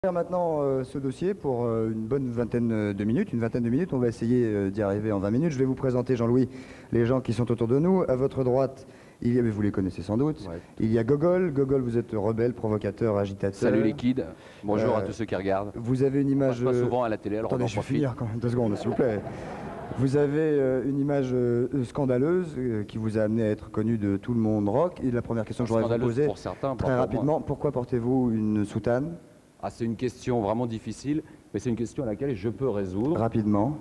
Faire maintenant ce dossier pour une bonne vingtaine de minutes. Une vingtaine de minutes, on va essayer d'y arriver en 20 minutes. Je vais vous présenter, Jean-Louis, les gens qui sont autour de nous. À votre droite, il y a, mais vous les connaissez sans doute, Ouais. il y a Gogol. Gogol, vous êtes rebelle, provocateur, agitateur. Salut les kids, bonjour à tous ceux qui regardent. Vous avez une On image... passe pas souvent à la télé, alors on Attendez, en je vais profite. finir quand même, 2 secondes, s'il vous plaît. Vous avez une image scandaleuse qui vous a amené à être connu de tout le monde rock. Et la première question que je voudrais vous Scandaleuse poser, pour certains, pas très pour moi. rapidement, pourquoi portez-vous une soutane? Ah, c'est une question vraiment difficile, mais c'est une question à laquelle je peux résoudre. Rapidement.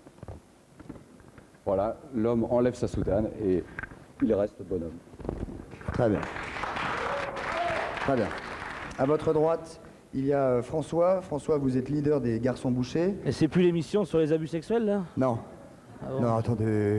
Voilà, l'homme enlève sa soutane et il reste bonhomme. Très bien. Très bien. À votre droite, il y a François. François, vous êtes leader des Garçons Bouchers. Et c'est plus l'émission sur les abus sexuels, là? Non. Ah bon. Non, attendez.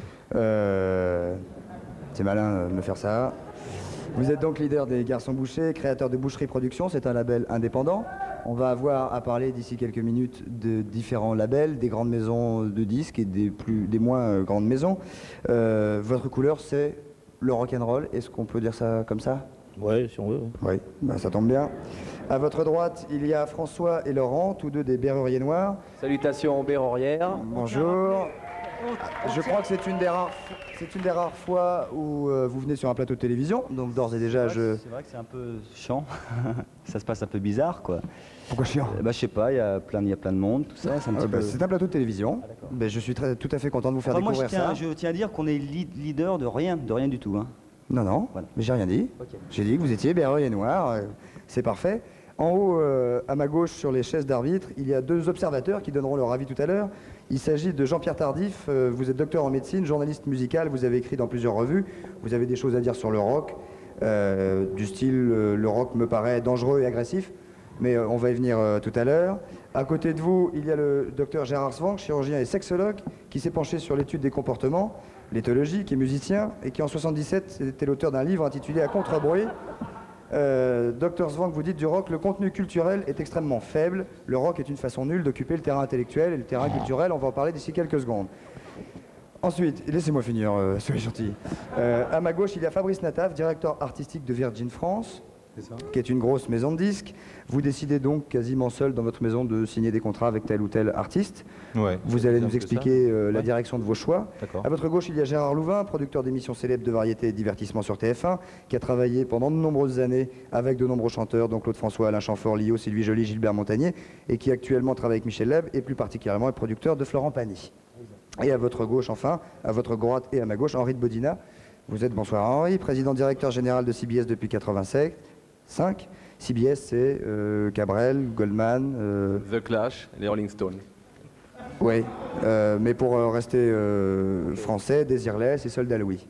C'est malin de me faire ça. Vous êtes donc leader des Garçons Bouchers, créateur de Boucherie Productions. C'est un label indépendant. On va avoir à parler d'ici quelques minutes de différents labels, des grandes maisons de disques et des moins grandes maisons. Votre couleur, c'est le rock'n'roll. Est-ce qu'on peut dire ça comme ça? Ouais, si on veut. Ouais. Oui, ben ça tombe bien. À votre droite, il y a François et Laurent, tous deux des Berruriers Noirs. Salutations Bérorière. Bonjour. Je crois que c'est une des rares fois où vous venez sur un plateau de télévision. Donc d'ores et déjà, C'est vrai que c'est un peu chiant. Ça se passe un peu bizarre, quoi. Pourquoi chiant? Bah, je sais pas, il y a plein de monde, tout ça. C'est un petit peu... C'est un plateau de télévision. Ah, d'accord. Ben, je suis tout à fait content de vous faire Enfin, moi, découvrir ça. je tiens à dire qu'on est leader de rien du tout. Hein. Non, non, Voilà. mais j'ai rien dit. Ok. J'ai dit que vous étiez Berruriers Noirs. C'est parfait. En haut, à ma gauche, sur les chaises d'arbitre, il y a 2 observateurs qui donneront leur avis tout à l'heure. Il s'agit de Jean-Pierre Tardif. Vous êtes docteur en médecine, journaliste musical. Vous avez écrit dans plusieurs revues. Vous avez des choses à dire sur le rock. Du style, le rock me paraît dangereux et agressif. Mais on va y venir tout à l'heure. À côté de vous, il y a le docteur Gérard Swank, chirurgien et sexologue, qui s'est penché sur l'étude des comportements, l'éthologie, qui est musicien, et qui en 77 était l'auteur d'un livre intitulé À contre-bruit. Dr Swank, vous dites du rock, le contenu culturel est extrêmement faible. Le rock est une façon nulle d'occuper le terrain intellectuel et le terrain culturel. On va en parler d'ici quelques secondes. Ensuite, laissez-moi finir, soyez gentil. À ma gauche, il y a Fabrice Nataf, directeur artistique de Virgin France, qui est une grosse maison de disques. Vous décidez donc quasiment seul dans votre maison de signer des contrats avec tel ou tel artiste. Ouais. Vous allez nous expliquer la direction de vos choix. D'accord. À votre gauche, il y a Gérard Louvain, producteur d'émissions célèbres de variété et divertissement sur TF1, qui a travaillé pendant de nombreuses années avec de nombreux chanteurs, dont Claude François, Alain Chamfort, Lio, Sylvie Joly, Gilbert Montagnier, et qui actuellement travaille avec Michel Leb, et plus particulièrement est producteur de Florent Pagny. Et à votre gauche, enfin, à votre droite et à ma gauche, Henri de Bodina. Vous êtes, bonsoir Henri, président directeur général de CBS depuis 1985. CBS, c'est Cabrel, Goldman. The Clash, les Rolling Stones. Oui, mais pour rester français, Désirless et Soldat Louis.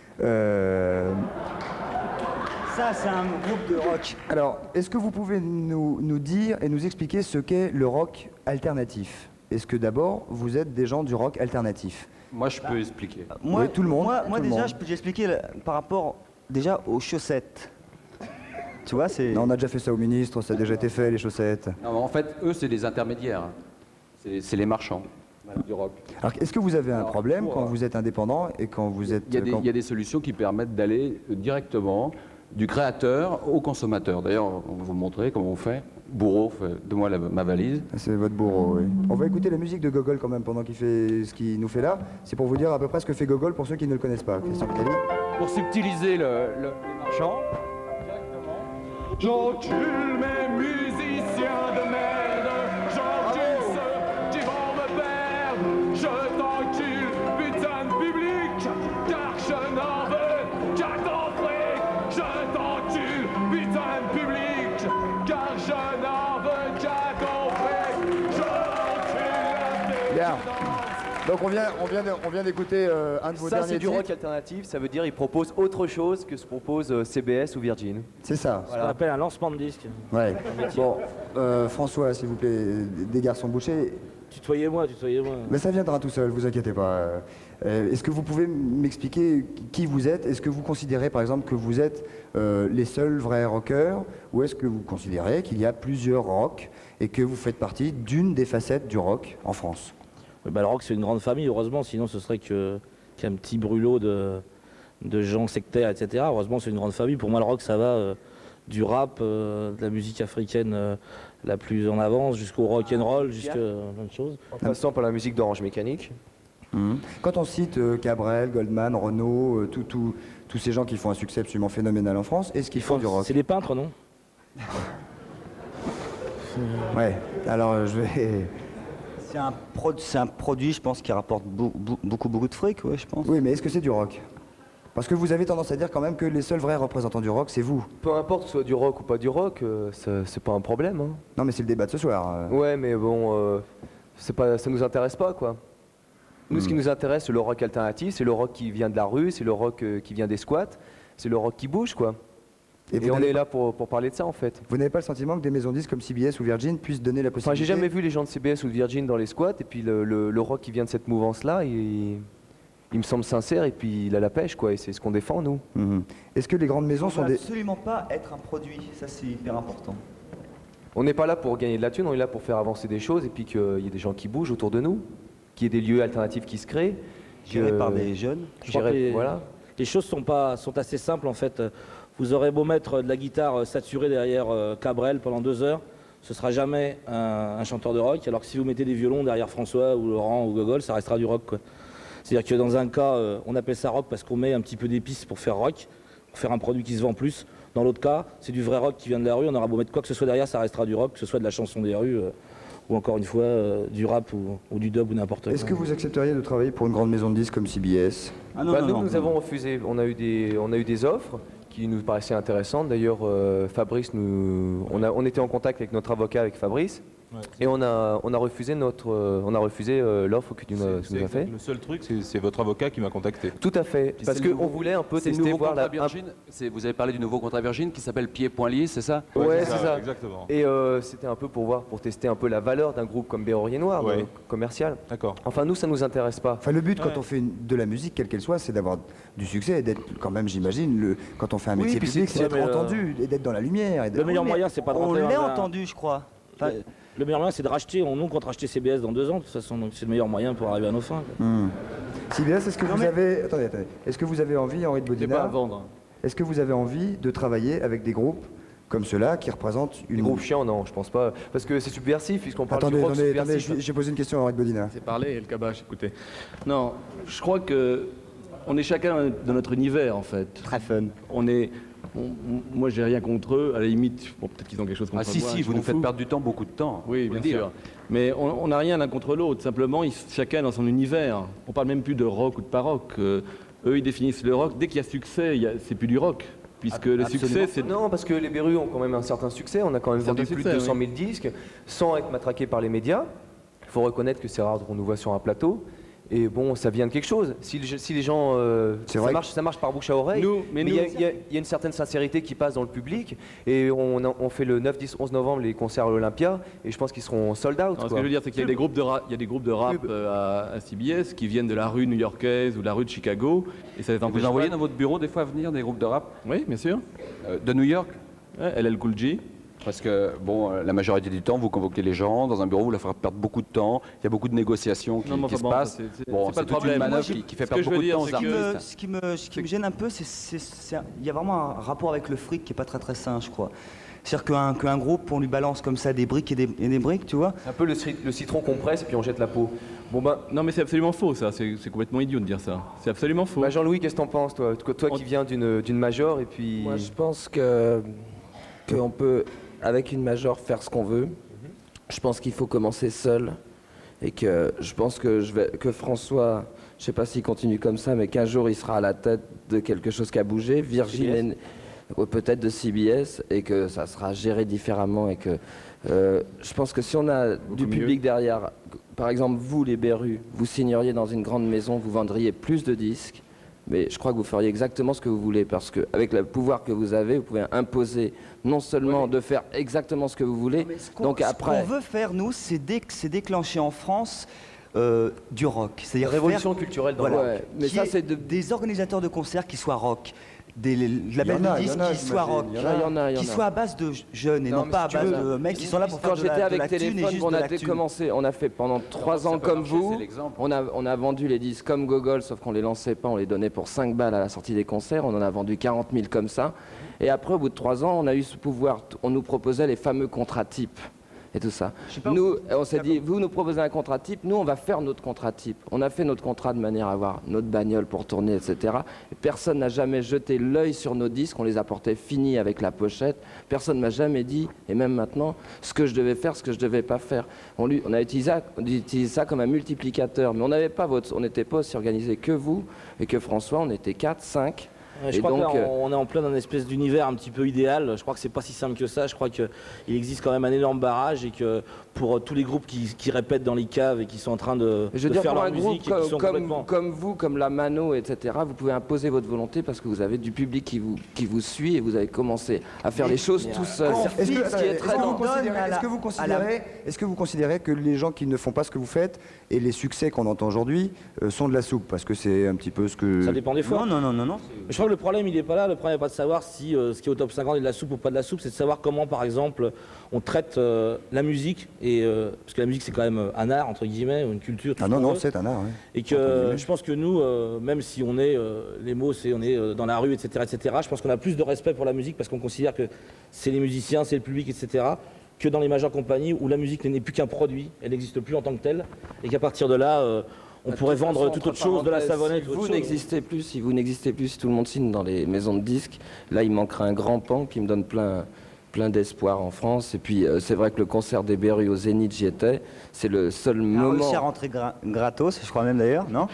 Ça, c'est un groupe de rock. Alors, est-ce que vous pouvez nous dire et nous expliquer ce qu'est le rock alternatif? Est-ce que d'abord, vous êtes des gens du rock alternatif? Moi, je peux expliquer. Moi, Oui, tout le monde, Moi, tout le déjà, monde. je peux t'expliquer par rapport déjà aux chaussettes. Tu vois, c'est... Non, on a déjà fait ça au ministre, ça a déjà été fait, les chaussettes. Non, mais en fait, eux, c'est des intermédiaires. C'est les marchands du rock. Alors, est-ce que vous avez un Alors, problème pour, quand vous êtes indépendant et quand vous êtes... Il y a des solutions qui permettent d'aller directement du créateur au consommateur. D'ailleurs, on va vous montrer comment on fait. Bourreau, donne-moi ma valise. C'est votre bourreau, oui. On va écouter la musique de Gogol quand même pendant qu'il fait ce qu'il nous fait là. C'est pour vous dire à peu près ce que fait Gogol pour ceux qui ne le connaissent pas. Christian Picali. Pour subtiliser les marchands. J'encule mes musiciens de merde, j'encule ceux qui vont me perdre, je t'encule, putain de public, car je n'en veux qu'à ton fric, je t'encule, putain de public, car je n'en veux qu'à ton fric, je t'encule. Bien. Donc on vient d'écouter un de vos Ça, derniers c'est du titres. rock alternatif, ça veut dire il propose autre chose que ce propose CBS ou Virgin. C'est ça. Ce qu'on appelle un lancement de disque. Ouais. Bon, François, s'il vous plaît, des Garçons Bouchers. Tutoyez-moi, tutoyez-moi. Mais ça viendra tout seul, vous inquiétez pas. Est-ce que vous pouvez m'expliquer qui vous êtes? Est-ce que vous considérez par exemple que vous êtes les seuls vrais rockers? Ou est-ce que vous considérez qu'il y a plusieurs rocks et que vous faites partie d'une des facettes du rock en France? Oui, bah, le rock, c'est une grande famille, heureusement, sinon ce serait qu'un petit brûlot de gens sectaires, etc. Heureusement, c'est une grande famille. Pour moi, le rock, ça va du rap, de la musique africaine la plus en avance, jusqu'au rock and roll, jusqu'à plein de choses. En passant par la musique d'Orange Mécanique. Quand on cite Cabrel, Goldman, Renaud, tous ces gens qui font un succès absolument phénoménal en France, est-ce qu'ils font du rock? C'est des peintres, non? Ouais, alors je vais... C'est un produit, je pense, qui rapporte beaucoup de fric, ouais, je pense. Oui, mais est-ce que c'est du rock? Parce que vous avez tendance à dire quand même que les seuls vrais représentants du rock, c'est vous. Peu importe, soit du rock ou pas du rock, c'est pas un problème. Hein. Non, mais c'est le débat de ce soir. Ouais, mais bon, ça nous intéresse pas, quoi. Nous, ce qui nous intéresse, c'est le rock alternatif, c'est le rock qui vient de la rue, c'est le rock qui vient des squats, c'est le rock qui bouge, quoi. Et on est là pour parler de ça, en fait. Vous n'avez pas le sentiment que des maisons disques comme CBS ou Virgin puissent donner la possibilité? Enfin, j'ai jamais vu les gens de CBS ou de Virgin dans les squats, et puis le rock qui vient de cette mouvance-là, il me semble sincère, et puis il a la pêche, quoi, et c'est ce qu'on défend, nous. Est-ce que les grandes maisons sont des... absolument pas être un produit, ça c'est hyper important. On n'est pas là pour gagner de la thune, on est là pour faire avancer des choses, et puis qu'il y ait des gens qui bougent autour de nous, qu'il y ait des lieux alternatifs qui se créent. Gérés par des jeunes. Je crois que les choses sont assez simples, en fait. Vous aurez beau mettre de la guitare saturée derrière Cabrel pendant 2 heures, ce sera jamais un chanteur de rock, alors que si vous mettez des violons derrière François ou Laurent ou Gogol, ça restera du rock, quoi. C'est-à-dire que dans un cas, on appelle ça rock parce qu'on met un petit peu d'épices pour faire rock, pour faire un produit qui se vend plus. Dans l'autre cas, c'est du vrai rock qui vient de la rue, on aura beau mettre quoi que ce soit derrière, ça restera du rock, que ce soit de la chanson des rues, ou encore une fois, du rap ou du dub ou n'importe quoi. Est-ce que vous accepteriez de travailler pour une grande maison de disques comme CBS? Nous avons refusé, on a eu des offres qui nous paraissaient intéressantes. D'ailleurs, Fabrice, on était en contact avec notre avocat, avec Fabrice, et on a refusé l'offre que tu nous as fait. Le seul truc, c'est votre avocat qui m'a contacté. Tout à fait, parce qu'on voulait un peu tester, voir la... Vous avez parlé du nouveau contrat Virgin qui s'appelle Pied-Point-Lié, c'est ça? Ouais, c'est ça. Exactement. Et c'était un peu pour tester un peu la valeur d'un groupe comme Berrurier Noir, commercial. D'accord. Enfin, nous, ça nous intéresse pas. Enfin, le but quand on fait de la musique, quelle qu'elle soit, c'est d'avoir du succès et d'être quand même, j'imagine, quand on fait un métier public, c'est d'être entendu et d'être dans la lumière. Le meilleur moyen, c'est pas de rentrer On l'a entendu, je crois. Enfin, le meilleur moyen, c'est de racheter. On compte racheter CBS dans 2 ans, de toute façon. Donc c'est le meilleur moyen pour arriver à nos fins. CBS, est-ce que vous avez... Attendez. Est-ce que vous avez envie, Henri de C'est Bodina, pas à vendre. est-ce que vous avez envie de travailler avec des groupes comme ceux-là qui représentent une... Les groupes chiants, non, je pense pas. Parce que c'est subversif, puisqu'on parle Attendez, du rock subversif. j'ai posé une question à Henri de Bodina. C'est parler et le cabache, écoutez. Non, je crois que on est chacun dans notre univers, en fait. très fun. Moi, j'ai rien contre eux. À la limite, bon, peut-être qu'ils ont quelque chose contre moi. Si, vous nous faites perdre du temps, beaucoup de temps. Oui, bien sûr. Mais on n'a rien l'un contre l'autre. Simplement, chacun dans son univers. On parle même plus de rock ou de pas rock. Eux, ils définissent le rock. Dès qu'il y a succès, c'est plus du rock. Puisque le succès, c'est... Non, parce que les Berus ont quand même un certain succès. On a quand même vendu plus de 200 000 disques, sans être matraqué par les médias. Il faut reconnaître que c'est rare qu'on nous voit sur un plateau. Et bon, ça vient de quelque chose. Si les gens, ça marche par bouche à oreille. Mais il y a une certaine sincérité qui passe dans le public. Et on fait le 9, 10, 11 novembre les concerts à l'Olympia. Et je pense qu'ils seront sold out. Ce que je veux dire, c'est qu'il y a des groupes de rap, à CBS qui viennent de la rue new-yorkaise ou de la rue de Chicago. Et ça les empêche Vous pas envoyez dans votre bureau des fois venir des groupes de rap Oui, bien sûr. de New York? LL Cool J. Parce que, bon, la majorité du temps, vous convoquez les gens dans un bureau, vous leur faites perdre beaucoup de temps, il y a beaucoup de négociations qui se passent. C'est toute une manœuvre qui fait perdre beaucoup de temps aux artistes. Ce qui me gêne un peu, il y a vraiment un rapport avec le fric qui est pas très sain, je crois. C'est-à-dire qu'un groupe, on lui balance comme ça des briques et des briques, tu vois. C'est un peu le citron qu'on presse et puis on jette la peau. Bon ben, non mais c'est absolument faux ça, c'est complètement idiot de dire ça. C'est absolument faux. Bah Jean-Louis, qu'est-ce que t'en penses toi qui viens d'une major et puis... Moi je pense qu'on peut, avec une major, faire ce qu'on veut. Je pense qu'il faut commencer seul. Et que je pense que François, je sais pas s'il continue comme ça, mais qu'un jour il sera à la tête de quelque chose qui a bougé. Virgin peut-être de CBS, et que ça sera géré différemment. Et que je pense que si on a du public derrière, par exemple vous les Berus, vous signeriez dans une grande maison, vous vendriez plus de disques. Mais je crois que vous feriez exactement ce que vous voulez, parce qu'avec le pouvoir que vous avez, vous pouvez imposer non seulement de faire exactement ce que vous voulez, donc après... Ce qu'on veut faire, nous, c'est déclencher en France du rock. C'est-à-dire révolution culturelle dans le rock. Mais ça, c'est des organisateurs de concerts qui soient rock. Des labels de disques qui soient rock, qui soient à base de jeunes et non pas à base de mecs qui sont là pour faire de la thune et juste de la thune. On a fait pendant 3 ans comme vous, on a vendu les disques comme Gogol, sauf qu'on les lançait pas, on les donnait pour 5 balles à la sortie des concerts, on en a vendu 40 000 comme ça. Et après, au bout de 3 ans, on a eu ce pouvoir, on nous proposait les fameux contrats types. et tout ça. Nous, on s'est dit, vous nous proposez un contrat type, nous on va faire notre contrat type. On a fait notre contrat de manière à avoir notre bagnole pour tourner, etc. Et personne n'a jamais jeté l'œil sur nos disques, on les apportait finis avec la pochette. Personne m'a jamais dit, et même maintenant, ce que je devais faire, ce que je devais pas faire. On a utilisé ça comme un multiplicateur, mais on n'avait pas on n'était pas aussi organisé que vous et que François, on était 4, 5. Je crois que là, on est en plein dans une espèce d'univers un petit peu idéal. Je crois que c'est pas si simple que ça. Je crois qu'il existe quand même un énorme barrage et que pour tous les groupes qui répètent dans les caves et qui sont en train de faire leur musique, comme vous, comme la Mano, etc., vous pouvez imposer votre volonté parce que vous avez du public qui vous suit et vous avez commencé à faire les choses tout seul. Est-ce que vous considérez que les gens qui ne font pas ce que vous faites et les succès qu'on entend aujourd'hui sont de la soupe? Parce que c'est un petit peu ce que... Ça dépend des fois. Non. Je crois que le problème, il n'est pas là. Le problème n'est pas de savoir si ce qui est au top 50 est de la soupe ou pas de la soupe. C'est de savoir comment, par exemple, on traite la musique. Parce que la musique, c'est quand même un art, entre guillemets, ou une culture. Non, c'est un art. Ouais. Et que je pense que nous, même si on est, les mots, on est dans la rue, etc., je pense qu'on a plus de respect pour la musique parce qu'on considère que c'est les musiciens, c'est le public, etc., que dans les majeures compagnies où la musique n'est plus qu'un produit, elle n'existe plus en tant que telle, et qu'à partir de là, on pourrait vendre toute autre chose, de la savonnette. Si vous n'existez plus, si tout le monde signe dans les maisons de disques, là il manquera un grand pan qui me donne plein d'espoir en France. Et puis c'est vrai que le concert des Berus au Zénith, j'y étais. C'est le seul moment... On a réussi à rentrer gratos, je crois même d'ailleurs, non?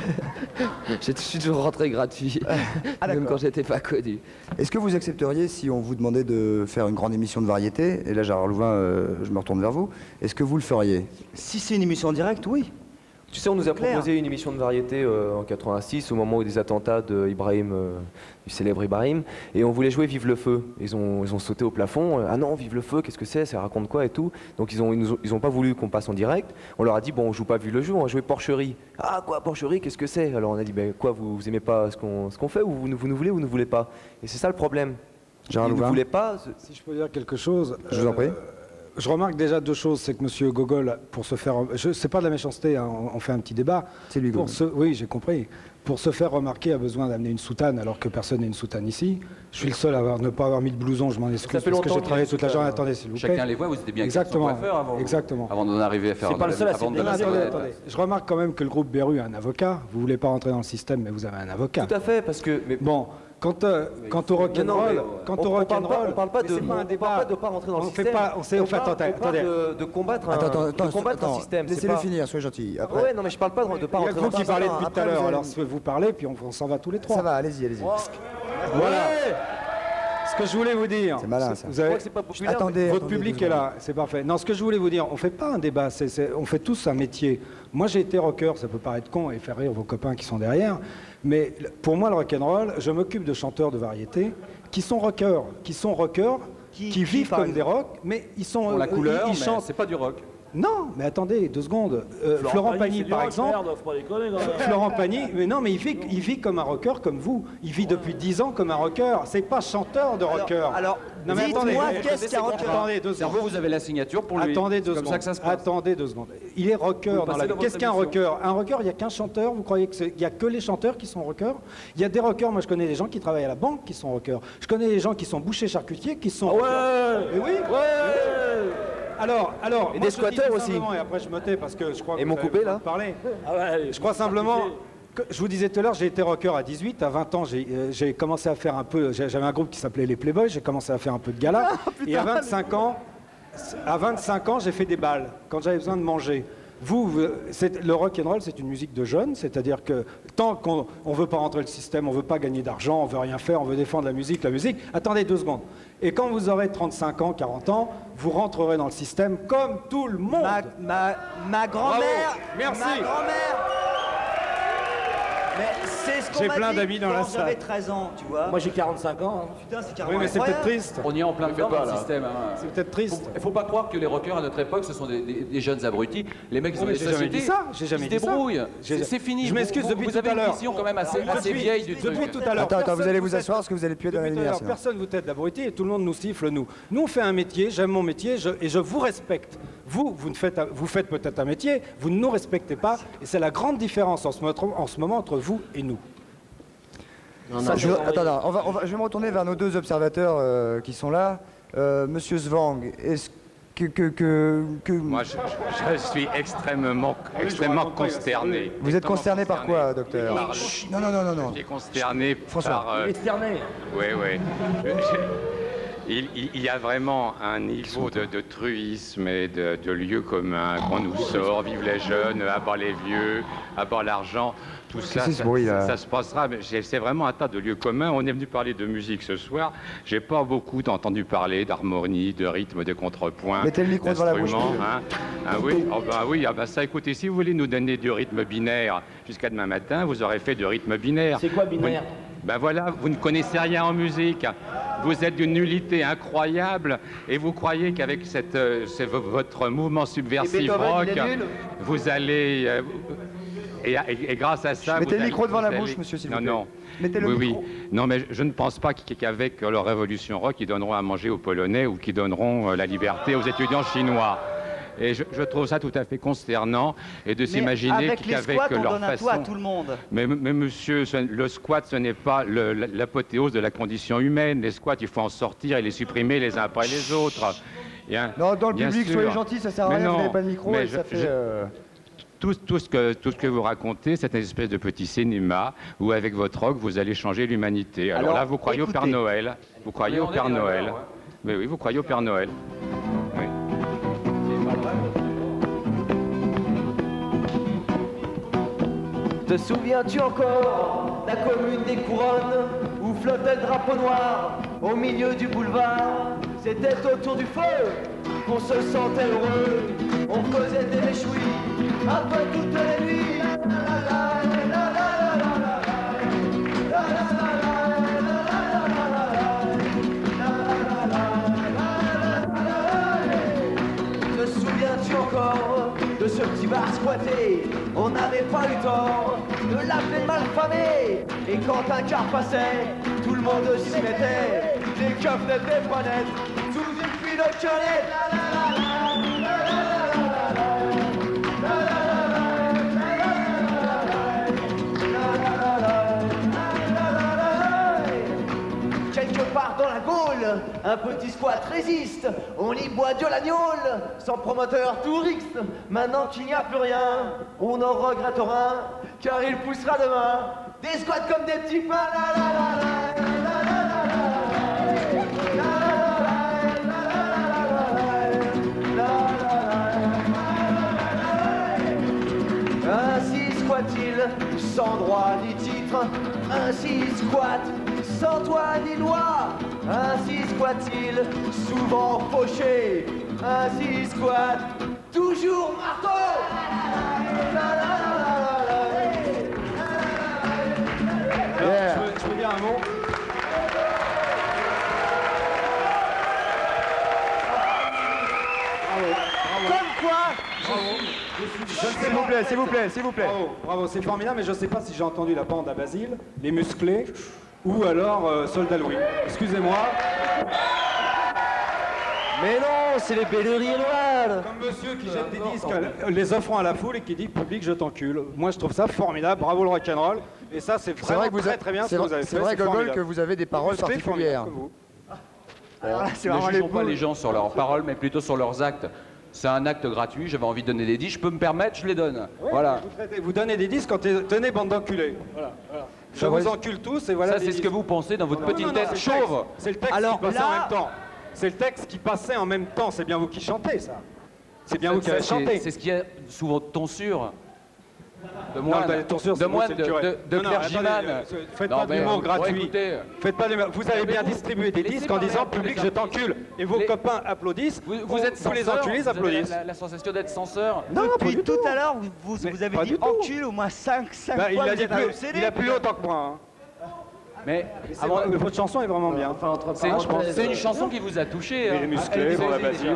Je suis toujours rentré gratuit, même quand j'étais pas connu. Est-ce que vous accepteriez si on vous demandait de faire une grande émission de variété? Et là, Gérard Louvain, je me retourne vers vous. Est-ce que vous le feriez? Si c'est une émission en direct, oui. Tu sais, on nous a proposé une émission de variété en 86, au moment des attentats de Ibrahim, du célèbre Ibrahim, et on voulait jouer Vive le feu. Ils ont sauté au plafond. Ah non, Vive le feu, qu'est-ce que c'est? Ça raconte quoi et tout? Donc ils ont pas voulu qu'on passe en direct. On leur a dit, bon, on joue pas Vive le jeu, on va jouer Porcherie. Ah quoi, Porcherie, qu'est-ce que c'est? Alors on a dit, ben quoi, vous aimez pas ce qu'on fait, ou vous nous voulez ou vous ne voulez pas? Et c'est ça le problème. Gérard Louvain. Vous ne voulez pas. Si je peux dire quelque chose. Je vous en prie. Je remarque déjà deux choses, c'est que M. Gogol, pour se faire... C'est pas de la méchanceté, hein, on fait un petit débat. C'est lui, Gogol. Oui, j'ai compris. Pour se faire remarquer, a besoin d'amener une soutane, alors que personne n'a une soutane ici. Je suis le seul à ne pas avoir mis de blouson, je m'en excuse, parce que j'ai travaillé toute la journée. Attendez, s'il vous plaît. Chacun les voit, vous étiez bien exactement, avant, avant d'en arriver à faire... C'est pas le seul à attendez. Je remarque quand même que le groupe Beru a un avocat. Vous voulez pas rentrer dans le système, mais vous avez un avocat. Tout à fait, parce que... Bon... Quant au rock'n'roll, on parle pas de pas rentrer dans le système. On parle de combattre un système. Laissez-le finir, soyez gentil. Après. Ouais, non, mais je parle pas de pas rentrer dans le système. Vous qui parlez depuis tout à l'heure, alors vous parlez, puis on s'en va tous les trois. Ça va, allez-y. Voilà. Ce que je voulais vous dire, c'est malin, ça. Vous avez... c'est pas populaire, votre public est là, c'est parfait. Non, ce que je voulais vous dire, on fait pas un débat, on fait tous un métier. Moi, j'ai été rocker, ça peut paraître con et faire rire vos copains qui sont derrière, mais pour moi, le rock'n'roll, je m'occupe de chanteurs de variété qui sont rockers, qui vivent comme des rocks, mais ils sont... Pour la couleur, ils mais chantent. c'est pas du rock. Non, mais attendez, 2 secondes. Florent Pagny, par exemple. Florent Pagny, mais non, mais il vit comme un rocker comme vous. Il vit depuis 10 ans comme un rocker. C'est pas chanteur de rocker. Alors non, mais dites-moi, qu'est-ce qu'un rocker? Attendez 2 secondes. Vous avez la signature pour lui. Attendez 2 secondes. Comme ça que ça se passe. Attendez 2 secondes. Il est rocker dans la vie. Qu'est-ce qu'un rocker? Un rocker, il n'y a qu'un chanteur. Vous croyez qu'il n'y a que les chanteurs qui sont rockers? Il y a des rockers. Moi, je connais des gens qui travaillent à la banque qui sont rockers. Je connais des gens qui sont bouchers charcutiers qui sont rockers. Ouais. Et oui. Ouais. Alors, et des squatteurs aussi. Et après je me tais parce que je crois que vous coupé là. Parler. Je crois simplement que je vous disais tout à l'heure, j'ai été rocker à 18, à 20 ans, j'ai commencé à faire un peu. J'avais un groupe qui s'appelait les Playboys, j'ai commencé à faire un peu de gala. Et à 25 ans, j'ai fait des balles quand j'avais besoin de manger. Le rock'n'roll, c'est une musique de jeunes, c'est-à-dire que tant qu'on ne veut pas rentrer le système, on ne veut pas gagner d'argent, on ne veut rien faire, on veut défendre la musique. Attendez 2 secondes. Et quand vous aurez 35 ans, 40 ans, vous rentrerez dans le système comme tout le monde. Ma grand-mère. Merci. Ma grand-mère. Mais c'est ce qu'on J'ai plein d'amis dans la salle. J'avais 13 ans, tu vois. Moi j'ai 45 ans. Hein. Putain, c'est carrément. Oui, mais c'est peut-être triste. On y est en plein dedans dans le système. C'est peut-être triste. Il ne faut pas croire que les rockers à notre époque, ce sont des jeunes abrutis. Les mecs, ils ont des sociétés. J'ai jamais dit ça. Ils se débrouillent. C'est fini. Je m'excuse depuis tout à l'heure. Vous avez une vision quand même assez vieille du truc. Depuis tout à l'heure. Attends, vous allez vous asseoir parce que vous allez plus être dans la lumière. Personne vous tête d'abruti et tout le monde nous siffle, nous. Nous, on fait un métier, j'aime mon métier et je vous respecte. Vous faites peut-être un métier, vous ne nous respectez pas. Et c'est la grande différence en ce moment entre vous et nous. Je vais me retourner vers nos 2 observateurs qui sont là. Monsieur Svang, Moi, je suis extrêmement consterné. Vous êtes consterné par quoi, docteur? Non. Je suis consterné par... Oui. Il y a vraiment un niveau de truisme et de lieu commun. Quand nous sort, vive les jeunes, à bas les vieux, à bas l'argent, tout ça, ça se passera. Mais c'est vraiment un tas de lieux communs. On est venu parler de musique ce soir. J'ai pas beaucoup entendu parler d'harmonie, de rythme, de contrepoint. Mettez le micro devant la bouche. Hein. Ça, écoutez, si vous voulez nous donner du rythme binaire jusqu'à demain matin, vous aurez fait du rythme binaire. C'est quoi binaire? Ben voilà, vous ne connaissez rien en musique. Vous êtes d'une nullité incroyable et vous croyez qu'avec votre mouvement subversif rock, vous allez... Et grâce à ça... Mettez le micro devant la bouche, monsieur, s'il vous plaît. Non. Mettez le micro. Non, mais je ne pense pas qu'avec leur révolution rock, ils donneront à manger aux Polonais ou qu'ils donneront la liberté aux étudiants chinois. Et je trouve ça tout à fait consternant et de s'imaginer qu'avec leur façon... à tout le monde. Mais monsieur, le squat, ce n'est pas l'apothéose de la condition humaine. Les squats, il faut en sortir et les supprimer les uns après les autres. Non, dans le public, soyez gentils, ça sert à rien, vous n'avez pas de micro et ça fait... Tout ce que vous racontez, c'est une espèce de petit cinéma où, avec votre rock, vous allez changer l'humanité. Alors là, vous croyez au Père Noël. Vous croyez au Père Noël. Mais oui, vous croyez au Père Noël. Oui. Te souviens-tu encore la commune des Couronnes où flottait le drapeau noir au milieu du boulevard? C'était autour du feu qu'on se sentait heureux. On faisait des réchouis un peu toutes les nuits. Te souviens-tu encore de ce petit bar squatté? On n'avait pas eu tort de l'appeler malfamé. Et quand un car passait, tout le monde s'y mettait. Les keufs n'étaient pas nets, sous une pluie de canettes. Quelque part dans la Gaule, un petit squat résiste. On y boit de l'agnole, sans promoteur touriste. Maintenant qu'il n'y a plus rien, on n'en regrettera, car il poussera demain des squats comme des petits pains. Ainsi squat-il, sans droit ni titre. Ainsi squat, sans toit ni loi. Ainsi squat-il, souvent fauché. Ainsi squat, toujours marteau. Je peux dire un mot? Comme quoi, S'il vous plaît. Bravo, c'est formidable, mais je ne sais pas si j'ai entendu la bande à Basile, les musclés, ou alors Soldat Louis. Excusez-moi. mais non, c'est les Belleriers noirs. Comme monsieur qui jette des disques, les offrant à la foule et qui dit public, je t'encule. Moi, je trouve ça formidable. Bravo le rock'n'roll. Et ça, c'est vraiment très bien ce que vous avez fait. C'est vrai, Gogol, que vous avez des paroles particulières. Ne jugeons pas les gens sur leurs paroles, mais plutôt sur leurs actes. C'est un acte gratuit, j'avais envie de donner des disques, je peux me permettre, je les donne. Oui, voilà. Vous donnez des disques quand tenez bande d'enculés. Voilà. Je vous encule tous et voilà. Ça, c'est ce que vous pensez dans votre petite tête chauve. C'est le texte qui passait en même temps. C'est le texte qui passait en même temps. C'est bien vous qui chantez, ça. C'est bien vous qui avez chanté. C'est ce qui est sous votre tonsure. De moine, de clergyman. Faites pas d'humour gratuit. Faites pas vous avez bien distribué des disques en disant public, je t'encule. Et vos copains applaudissent. Vous êtes censeur, les enculés applaudissent. La sensation d'être censeur. Non, depuis tout à l'heure, vous avez dit encule au moins 5 fois. Il a plus longtemps que moi. Mais votre chanson est vraiment bien. C'est une chanson qui vous a touché. Les musclés, pour la Basile.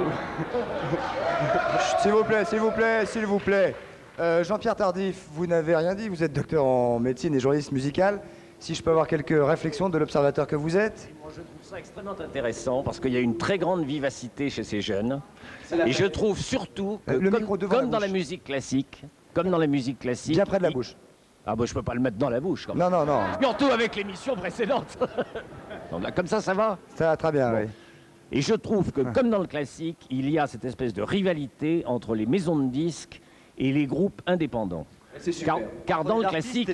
S'il vous plaît. Jean-Pierre Tardif, vous n'avez rien dit, vous êtes docteur en médecine et journaliste musical. Si je peux avoir quelques réflexions de l'observateur que vous êtes. Je trouve ça extrêmement intéressant parce qu'il y a une très grande vivacité chez ces jeunes. Et je trouve surtout que comme dans la musique classique, bien près de la bouche. Ah bah je peux pas le mettre dans la bouche quand même. Non. Surtout avec l'émission précédente. Comme ça va? Ça va très bien, oui. Et je trouve que, comme dans le classique, il y a cette espèce de rivalité entre les maisons de disques et les groupes indépendants. Car dans le classique,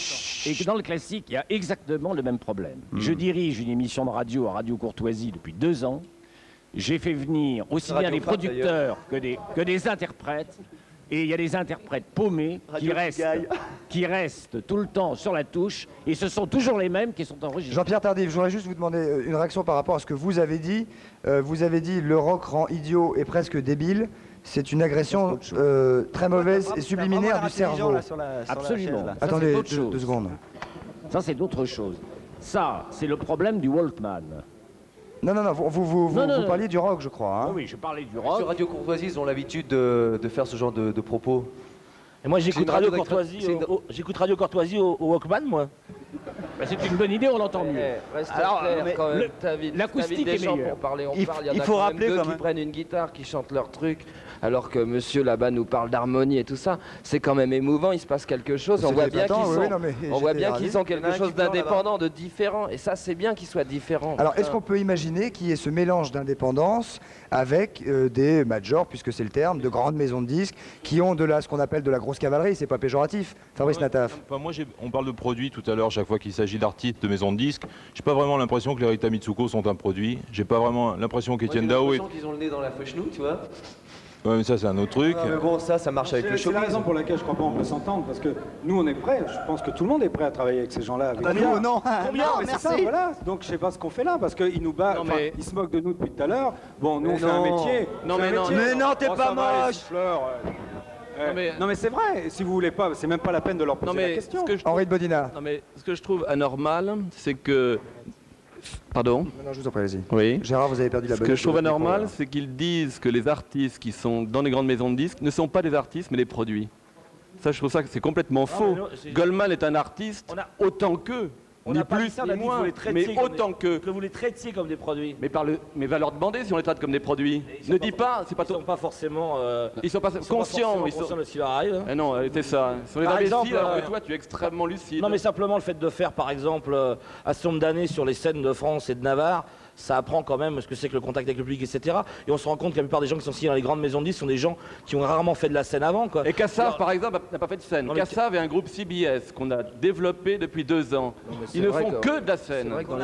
il y a exactement le même problème. Je dirige une émission de radio à Radio Courtoisie depuis 2 ans. J'ai fait venir aussi bien des producteurs que des interprètes. Et il y a des interprètes paumés qui restent tout le temps sur la touche, et ce sont toujours les mêmes qui sont enregistrés. Jean-Pierre Tardif, je voudrais juste vous demander une réaction par rapport à ce que vous avez dit. Vous avez dit le rock rend idiot et presque débile. C'est une agression très mauvaise et subliminaire du cerveau. Absolument. Attendez 2 secondes. Ça, c'est d'autre chose. Ça, c'est le problème du Walkman. Non, vous parliez du rock, je crois. Hein. Oui, je parlais du rock. Sur Radio Courtoisie, ils ont l'habitude de faire ce genre de propos. Et moi, j'écoute Radio Courtoisie au Walkman, moi. Bah, c'est une bonne idée, on l'entend mieux. Alors, l'acoustique est meilleure. Pour parler, il faut rappeler quand même qui prennent une guitare, qui chantent leur truc, alors que monsieur là-bas nous parle d'harmonie et tout ça. C'est quand même émouvant, il se passe quelque chose. On voit bien qu'ils sont quelque chose d'indépendant, de différent. Et ça, c'est bien qu'ils soient différents. Alors, est-ce qu'on peut imaginer qu'il y ait ce mélange d'indépendance avec des majors, puisque c'est le terme, de grandes maisons de disques, qui ont ce qu'on appelle de la grosse cavalerie, c'est pas péjoratif. Fabrice Nataf. Moi, on parle de produits tout à l'heure, chaque fois qu'il s'agit d'artistes, de maisons de disques. J'ai pas vraiment l'impression que les Rita Mitsuko sont un produit. J'ai pas vraiment l'impression qu'Étienne Dao est... qu'ils ont le nez dans la fauche nous, tu vois. Ouais, mais ça, c'est un autre truc. Mais bon, ça marche avec le show. C'est la raison pour laquelle je crois pas qu'on peut s'entendre, parce que nous, on est prêts. Je pense que tout le monde est prêt à travailler avec ces gens-là. Nous, non. Combien? C'est ça, voilà. Donc, je sais pas ce qu'on fait là, parce qu'ils nous battent. Ils se moquent de nous depuis tout à l'heure. Bon, nous, on fait un métier. Mais non, t'es pas moche. Non mais c'est vrai, si vous voulez pas, c'est même pas la peine de leur poser la question. Henri de Bodina. Non mais ce que je trouve anormal, c'est que... Pardon? Non, je vous en prie, vas-y. Oui. Gérard, vous avez perdu la bonne. Ce que je trouve anormal, c'est qu'ils disent que les artistes qui sont dans les grandes maisons de disques ne sont pas des artistes, mais des produits. Ça, je trouve ça que c'est complètement faux. Goldman est un artiste autant qu'eux. Ni plus ni moins, mais autant que vous les traitiez comme des produits. Mais va leur demander si on les traite comme des produits. Ne dis pas, c'est pas. Ils sont pas forcément. Ils sont pas conscients. Ils sont conscients de ce qui leur arrive. Non, c'est ça. Ils sont les imbéciles. Alors que toi, tu es extrêmement lucide. Non, mais simplement le fait de faire, par exemple, un certain nombre d'années sur les scènes de France et de Navarre. Ça apprend quand même ce que c'est que le contact avec le public, etc. Et on se rend compte que la plupart des gens qui sont signés dans les grandes maisons de disques sont des gens qui ont rarement fait de la scène avant. Quoi. Et Kassav, par exemple, n'a pas fait de scène. Kassav est un groupe CBS qu'on a développé depuis 2 ans. Ils ne font que de la scène. Qu'on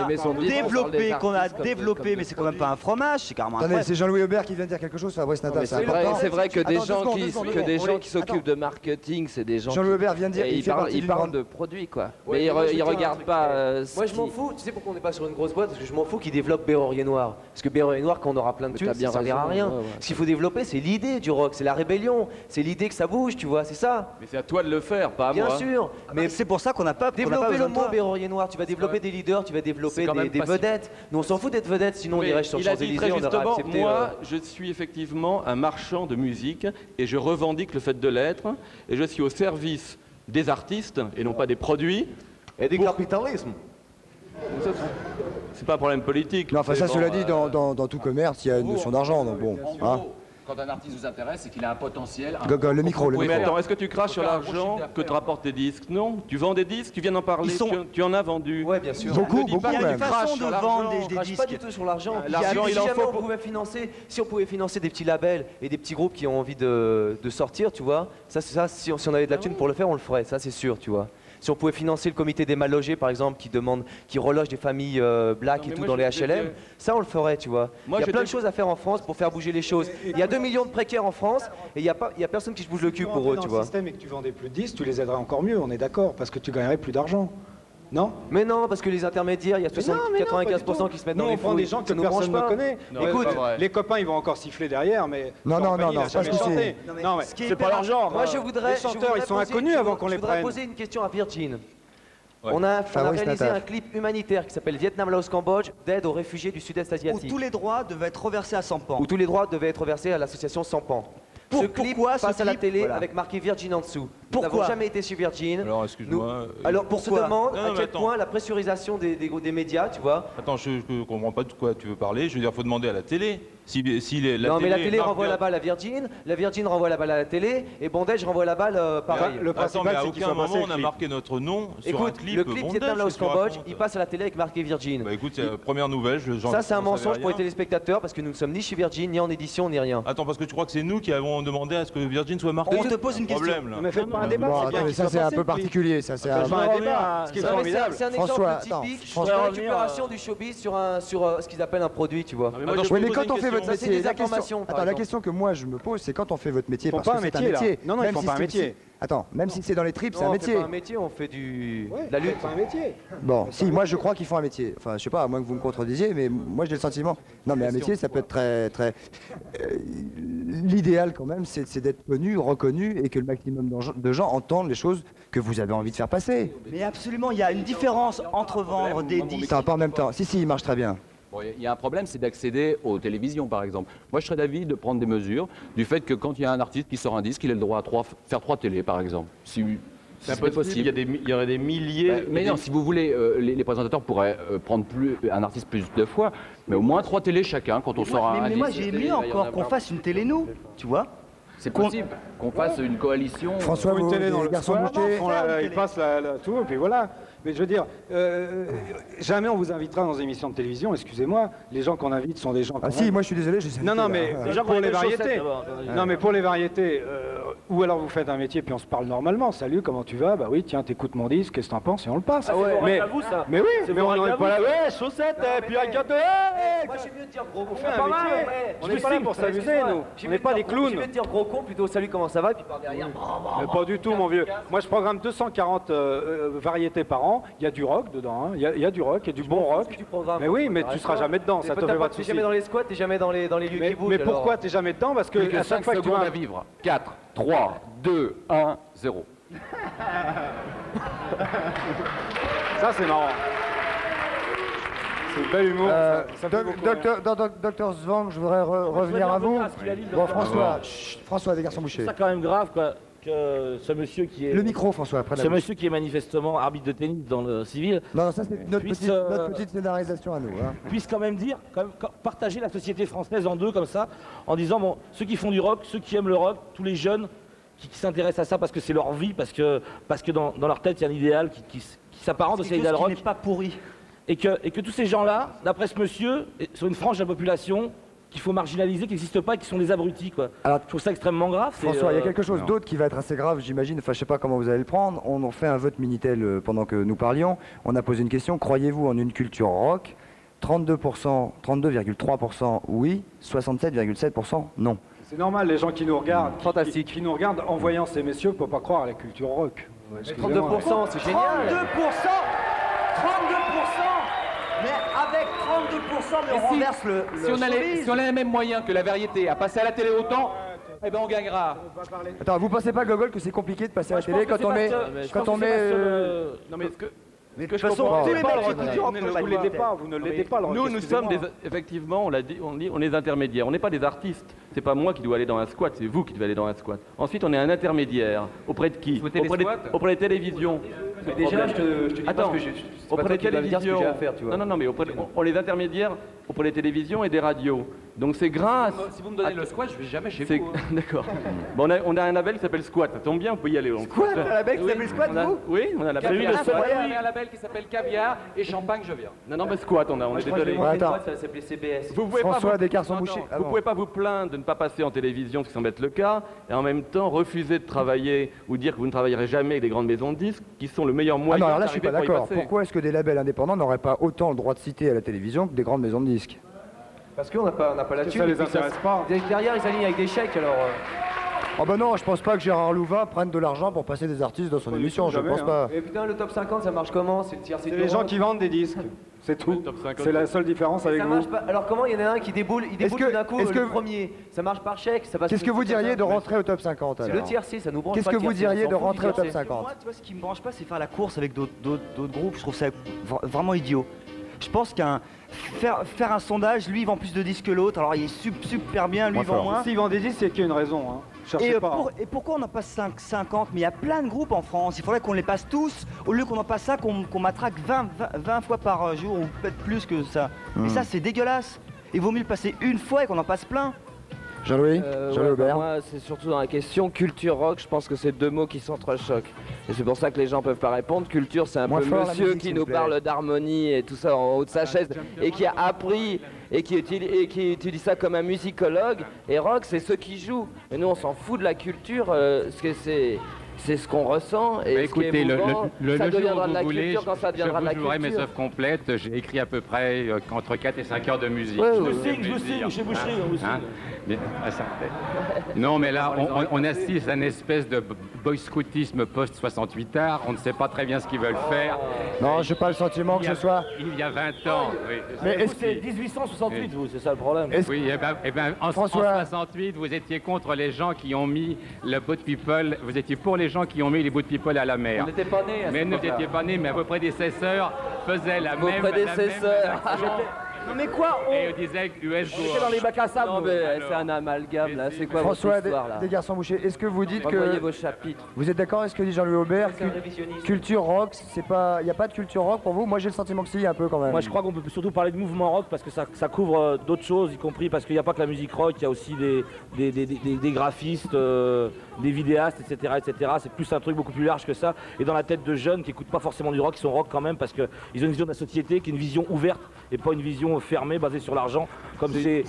a développé, mais c'est quand même pas un fromage, c'est carrément un Attendez, c'est Jean-Louis Aubert qui vient de dire quelque chose, Fabrice Nataf. C'est vrai que des gens qui s'occupent de marketing, c'est des gens. Jean-Louis Aubert vient de dire ils parlent de produits, quoi. Mais ils regardent pas. Moi, je m'en fous. Tu sais pourquoi on n'est pas sur une grosse boîte? Parce que je m'en fous qu'ils développent Bérorier Noir. Parce que Bérorier Noir, quand on aura plein de thunes, ça ne servira à rien. Ce qu'il faut développer, c'est l'idée du rock, c'est la rébellion, c'est l'idée que ça bouge, tu vois, c'est ça. Mais c'est à toi de le faire, pas à moi. Bien sûr. Mais c'est pour ça qu'on n'a pas développé le mot Bérorier Noir. Tu vas développer des leaders, tu vas développer des vedettes. Nous, on s'en fout d'être vedettes, sinon on irait sur Champs-Élysées, on aurait accepté. Moi, je suis effectivement un marchand de musique et je revendique le fait de l'être. Et je suis au service des artistes et non pas des produits. Et du capitalisme. C'est pas un problème politique. Non, enfin ça, cela dit, dans tout commerce, il y a une notion d'argent, donc bon. Quand un artiste vous intéresse, c'est qu'il a un potentiel. Le micro. Mais attends, est-ce que tu craches sur l'argent que te rapportent tes disques? Non. Tu vends des disques, tu viens d'en parler, tu en as vendu. Ouais, bien sûr. Beaucoup Il y a une façon de vendre des disques. Pas du tout sur l'argent. L'argent, il en faut. Si on pouvait financer des petits labels et des petits groupes qui ont envie de sortir, tu vois, si on avait de la thune pour le faire, on le ferait, ça c'est sûr, tu vois. Si on pouvait financer le comité des mal logés, par exemple, qui reloge des familles black et tout dans les HLM, ça on le ferait, tu vois. Il y a plein de choses à faire en France pour faire bouger les choses. Il y a 2 millions de précaires en France et il y a personne qui se bouge le cul pour eux, tu vois. Si tu le système et que tu vendais plus de 10, tu les aiderais encore mieux, on est d'accord, parce que tu gagnerais plus d'argent. Non? Mais non, parce que les intermédiaires, il y a 95% qui se mettent dans les fous. On prend des gens que personne ne connaît. Écoute, les copains, ils vont encore siffler derrière, mais... Non, jamais chanté. Non, mais c'est pas leur genre. Moi, je voudrais... Les chanteurs, ils sont inconnus avant qu'on les prenne. Je voudrais poser une question à Virgin. On a réalisé un clip humanitaire qui s'appelle Vietnam, Laos, Cambodge, d'aide aux réfugiés du sud-est asiatique. Où tous les droits devaient être reversés à Sampan. Où tous les droits devaient être reversés à l'association Sampan. Ce clip passe à la télé avec marqué Virgin en dessous. Nous n'avons jamais été sur Virgin. Alors, excuse-moi. Alors, on se demande à quel point la pressurisation des médias, tu vois. Attends, je comprends pas de quoi tu veux parler. Je veux dire, faut demander à la télé. Non, mais la télé renvoie la balle à Virgin, la Virgin renvoie la balle à la télé, et Bondage renvoie la balle pareil. Le principal, c'est qu'à aucun moment on a marqué notre nom sur un clip. Le clip Vietnam Laos Cambodge, il passe à la télé avec marqué Virgin. Bah écoute, c'est la première nouvelle. Ça, c'est un mensonge pour les téléspectateurs parce que nous ne sommes ni chez Virgin, ni en édition, ni rien. Attends, parce que tu crois que c'est nous qui avons demandé à ce que Virgin soit marqué? On te pose une question. Mais faites pas un débat. Ça, c'est un peu particulier. Ça, c'est un débat. Ce qui est formidable. C'est un exemple typique de récupération du showbiz sur ce qu'ils appellent un produit, tu vois. Oui, mais quand on fait votre métier, la question que moi je me pose, c'est quand on fait votre métier, parce que c'est un métier. Non, ils font pas un métier. Attends, même si c'est dans les tripes, c'est un métier. On fait pas un métier, on fait de la lutte. C'est un métier. Bon, si, moi je crois qu'ils font un métier. Enfin, je sais pas, à moins que vous me contredisiez, mais moi j'ai le sentiment. Non, mais un métier, ça peut être très. L'idéal quand même, c'est d'être connu, reconnu, et que le maximum de gens entendent les choses que vous avez envie de faire passer. Mais absolument, il y a une différence entre vendre des disques. Pas en même temps. Si, il marche très bien. Bon, il y a un problème, c'est d'accéder aux télévisions, par exemple. Moi, je serais d'avis de prendre des mesures du fait que quand il y a un artiste qui sort un disque, il a le droit à faire 3 télés, par exemple. Si c'est possible. Il y aurait des milliers... mais non, si vous voulez, les présentateurs pourraient prendre un artiste plus de fois, mais au moins 3 télés chacun quand on sort un disque. Mais moi, j'ai mieux encore qu'on fasse une télé nous, tu vois. C'est possible qu'on fasse une coalition. François, une télé dans le garçon bouché. Il passe tout, et puis voilà. Mais je veux dire, jamais on vous invitera dans une émission de télévision, excusez-moi, les gens qu'on invite sont des gens... Ah si, moi je suis désolé, j'ai... Non, mais pour les variétés. Non, mais pour les variétés, ou alors vous faites un métier puis on se parle normalement. Salut, comment tu vas? Bah oui, tiens, t'écoutes mon disque, qu'est-ce que t'en penses? Et on le passe. Mais oui, mais on n'est pas là. Ouais, chaussettes, et puis un gâteau. Moi j'ai mieux de dire gros con. On n'est pas là pour s'amuser, nous. On n'est pas des clowns. J'ai mieux de dire gros con plutôt salut, comment ça va? Et puis par derrière. Mais pas du tout, mon vieux. Moi je programme 240 variétés par an. Il y a du rock dedans, il y a du rock, il y a du bon rock. Mais oui, mais tu seras jamais dedans, ça te fait pas de soucis. T'es jamais dans les squats, t'es jamais dans les lieux qui bougent. Mais pourquoi t'es jamais dedans? Parce que à chaque fois que tu vas vivre. 4, 3, 2, 1, 0. Ça c'est marrant. C'est bel humour. Docteur Zvang, je voudrais revenir à vous. Bon, François, des garçons bouchés. C'est quand même grave, quoi. Que ce monsieur qui est... Le micro, François, après la... Ce monsieur qui est manifestement arbitre de tennis dans le civil... Non, ça c'est notre petite scénarisation à nous. Hein. Puisse quand même dire, partager la société française en deux comme ça, en disant, bon, ceux qui font du rock, ceux qui aiment le rock, tous les jeunes qui s'intéressent à ça parce que c'est leur vie, parce que dans leur tête, il y a un idéal qui s'apparente à cet idéal rock. Qui n'est pas pourri. Et que tous ces gens-là, d'après ce monsieur, sur une frange de la population, qu'il faut marginaliser, qui n'existent pas et qui sont des abrutis, quoi. Alors, je trouve ça extrêmement grave. François, il y a quelque chose d'autre qui va être assez grave, j'imagine. Enfin, je sais pas comment vous allez le prendre. On a fait un vote Minitel pendant que nous parlions. On a posé une question. Croyez-vous en une culture rock? 32%, 32,3% oui, 67,7% non. C'est normal, les gens qui nous regardent, qui nous regardent en voyant ces messieurs, ne peuvent pas croire à la culture rock. Ouais, 32%, c'est génial. 32%. Mais avec 32%, mais on renverse le si on a les mêmes moyens que la variété à passer à la télé autant, eh ben on gagnera. Attends, vous pensez pas, Gogol, que c'est compliqué de passer à la télé quand on met... Non mais est-ce que... Mais de toute façon, tous les mecs qui écoutent du rock, vous ne l'aidez pas. Nous sommes effectivement, on est des intermédiaires. On n'est pas des artistes. C'est pas moi qui dois aller dans un squat, c'est vous qui devez aller dans un squat. Ensuite, on est un intermédiaire. Auprès de qui? Auprès des télévisions. Mais déjà, je te dis pas ce que auprès des télévisions. Non, mais on les intermédiaires auprès des télévisions et des radios. Donc c'est grâce. Si vous me donnez le squat, je vais jamais chez vous. D'accord. Bon, on a un label qui s'appelle Squat. Ça tombe bien, vous pouvez y aller. Squat, un label qui s'appelle Squat, vous? Oui, on a label. On a un label qui s'appelle Caviar et Champagne, je viens. Non, mais Squat, on est désolé. Ça s'appelait CBS. François, des garçons bouchés. Vous pouvez pas vous plaindre de ne pas passer en télévision, ce qui semble être le cas, et en même temps refuser de travailler ou dire que vous ne travaillerez jamais avec des grandes maisons de disques, qui sont le meilleur moyen. Alors là, je suis pas d'accord. Pourquoi est-ce que des labels indépendants n'auraient pas autant le droit de citer à la télévision que des grandes maisons de disques? Parce qu'on n'a pas la thune. Ça les intéresse pas. Derrière, ils alignent avec des chèques, alors... Oh bah non, je pense pas que Gérard Louvain prenne de l'argent pour passer des artistes dans son émission, je pense pas. Et putain, le top 50, ça marche comment? C'est les gens qui vendent des disques, c'est tout. C'est la seule différence avec vous. Alors comment il y en a un qui déboule tout d'un coup, le premier? Ça marche par chèque, ça passe... Qu'est-ce que vous diriez de rentrer au top 50 alors? C'est le tiercé, ça nous branche pas. Qu'est-ce que vous diriez de rentrer au top 50? Moi, tu vois, ce qui me branche pas, c'est faire la course avec d'autres groupes. Je trouve ça vraiment idiot. Je pense faire un sondage, lui il vend plus de disques que l'autre, alors il est super bien, lui il vend moins. S'il vend des disques, c'est qu'il y a une raison. Hein. Et pourquoi on n'a pas 50? Mais il y a plein de groupes en France, il faudrait qu'on les passe tous, au lieu qu'on en passe ça, qu'on matraque 20 fois par jour, ou peut-être plus que ça. Et ça c'est dégueulasse. Il vaut mieux le passer une fois et qu'on en passe plein. Jean-Louis Aubert. Moi, c'est surtout dans la question culture rock, je pense que c'est deux mots qui s'entrechoquent. Et c'est pour ça que les gens peuvent pas répondre. Culture, c'est un peu monsieur qui nous parle d'harmonie et tout ça en haut de sa chaise et qui a appris et qui utilise ça comme un musicologue. Et rock, c'est ceux qui jouent. Et nous, on s'en fout de la culture, c'est ce qu'on ressent et ce qui est émouvant, ça deviendra de la culture quand ça deviendra de la culture. Je vous jouerai mes œuvres complètes, j'ai écrit à peu près entre 4 et 5 heures de musique. Je le signe, chez Boucherie, on vous signe. Non, mais là, on assiste à une espèce de boy scoutisme post-68 art, on ne sait pas très bien ce qu'ils veulent faire. Non, je n'ai pas le sentiment que ce soit... Il y a 20 ans, oui. Mais est-ce que c'est 1868, vous, c'est ça le problème? Oui, en 68, vous étiez contre les gens qui ont mis le boat people, vous étiez pour les gens qui ont mis les boat people à la mer. On n'était pas nés à ce moment-là. Mais vous n'étiez pas nés, mais vos prédécesseurs faisaient la même... Vos prédécesseurs. Non mais quoi Et on disait US J'étais dans les bacs à sable. Non mais c'est un amalgame là, c'est quoi François, votre histoire là? des garçons bouchés, est-ce que vous dites Revoyez que... vos chapitres. Vous êtes d'accord avec ce que dit Jean-Louis Aubert? Culture rock, c'est pas... Il n'y a pas de culture rock pour vous? Moi j'ai le sentiment que si, un peu quand même. Moi je crois qu'on peut surtout parler de mouvement rock parce que ça couvre d'autres choses, y compris parce qu'il n'y a pas que la musique rock, il y a aussi des graphistes, des vidéastes, etc. etc. C'est plus un truc beaucoup plus large que ça. Et dans la tête de jeunes qui n'écoutent pas forcément du rock, qui sont rock quand même parce qu'ils ont une vision de la société qui est une vision ouverte et pas une vision fermée basée sur l'argent comme c'est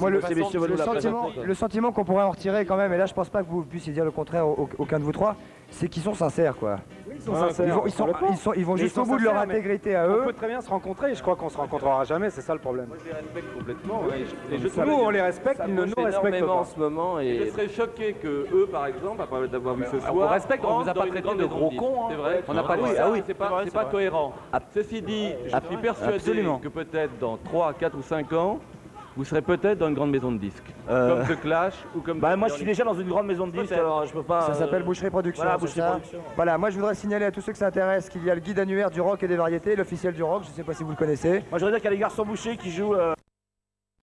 le sentiment qu'on pourrait en retirer quand même, et là je pense pas que vous puissiez dire le contraire aucun de vous trois, c'est qu'ils sont sincères quoi. Oui, ils sont sincères. Ils vont juste au bout de leur intégrité à eux. On peut très bien se rencontrer, je crois qu'on se rencontrera jamais, c'est ça le problème. Moi je les respecte complètement. Nous on les respecte, ils ne nous respectent pas. En ce moment et je serais choqué que eux par exemple, après d'avoir vu ce soir, on vous respecte, on vous a pas traité de gros cons. C'est vrai. On n'a pas dit ça. Ah oui, c'est pas cohérent. Ceci dit, je suis persuadé que peut-être dans 3, 4 ou 5 ans, vous serez peut-être dans une grande maison de disques. Comme The Clash ou comme... moi je suis déjà dans une grande maison de disques, alors je peux pas... Ça s'appelle Boucherie Production. Voilà, Boucherie Production. Voilà, moi je voudrais signaler à tous ceux que ça intéresse qu'il y a le guide annuaire du rock et des variétés, l'officiel du rock, je sais pas si vous le connaissez. Moi je voudrais dire qu'il y a les garçons bouchés qui jouent...